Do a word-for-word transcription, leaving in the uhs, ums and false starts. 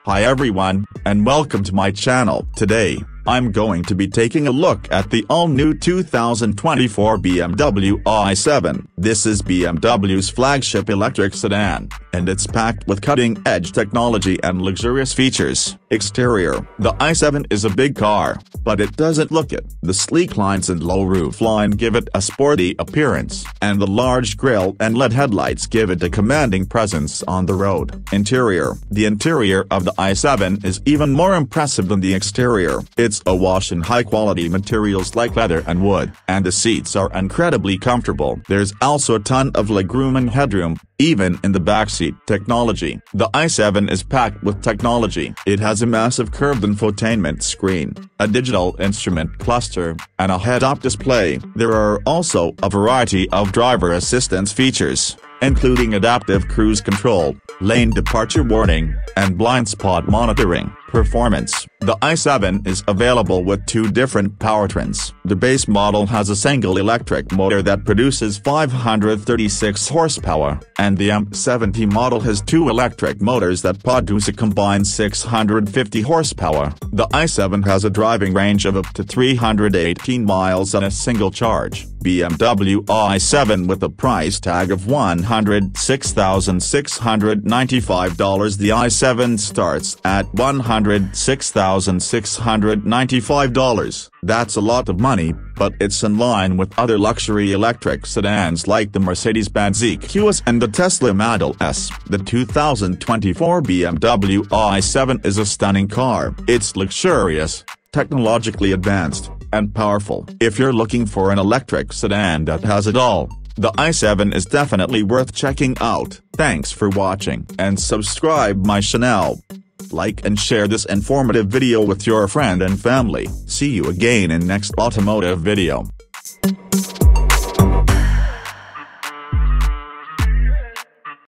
Hi everyone, and welcome to my channel. Today, I'm going to be taking a look at the all-new two thousand twenty-four B M W i seven. This is B M W's flagship electric sedan, and it's packed with cutting-edge technology and luxurious features. Exterior: the i seven is a big car, but it doesn't look it. The sleek lines and low roofline give it a sporty appearance, and the large grille and L E D headlights give it a commanding presence on the road. Interior: the interior of the i seven is even more impressive than the exterior. It's awash in high-quality materials like leather and wood, and the seats are incredibly comfortable. There's also a ton of legroom and headroom, even in the backseat. Technology: the i seven is packed with technology. It has a massive curved infotainment screen, a digital instrument cluster, and a head-up display. There are also a variety of driver assistance features, including adaptive cruise control, lane departure warning, and blind spot monitoring. Performance: the i seven is available with two different powertrains. The base model has a single electric motor that produces five hundred thirty-six horsepower, and the M seventy model has two electric motors that produce a combined six hundred fifty horsepower. The i seven has a driving range of up to three hundred eighteen miles on a single charge. B M W i seven with a price tag of one hundred six thousand six hundred ninety-five dollars. The i seven starts at one hundred six thousand six hundred ninety-five dollars. That's a lot of money, but it's in line with other luxury electric sedans like the Mercedes-Benz E Q S and the Tesla Model S. The two thousand twenty-four B M W i seven is a stunning car. It's luxurious, technologically advanced, and powerful. If you're looking for an electric sedan that has it all, the i seven is definitely worth checking out. Thanks for watching, and subscribe my channel. Like and share this informative video with your friend and family. See you again in next automotive video.